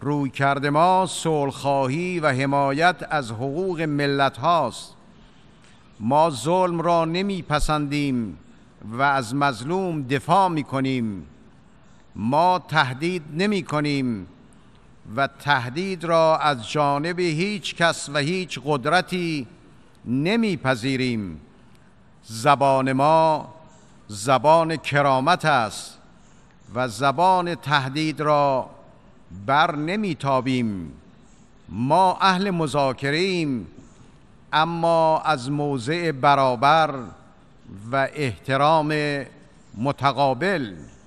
رویکرد ما صلح‌خواهی و حمایت از حقوق ملت هاست. ما ظلم را نمیپسندیم و از مظلوم دفاع میکنیم. ما تهدید نمی کنیم و تهدید را از جانب هیچ کس و هیچ قدرتی نمیپذیریم. زبان ما زبان کرامت است و زبان تهدید را بر نمیتابیم. ما اهل مذاکره ایم، اما از موضع برابر و احترام متقابل.